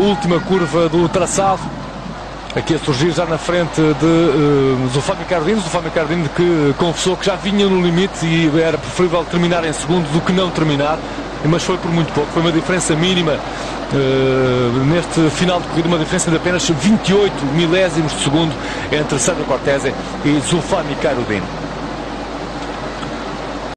Última curva do traçado, aqui a surgir já na frente de Zulfan Micardino, que confessou que já vinha no limite e era preferível terminar em segundo do que não terminar, mas foi por muito pouco, foi uma diferença mínima neste final de corrida, uma diferença de apenas 28 milésimos de segundo entre Sandro Cortese e Zulfan Micardino.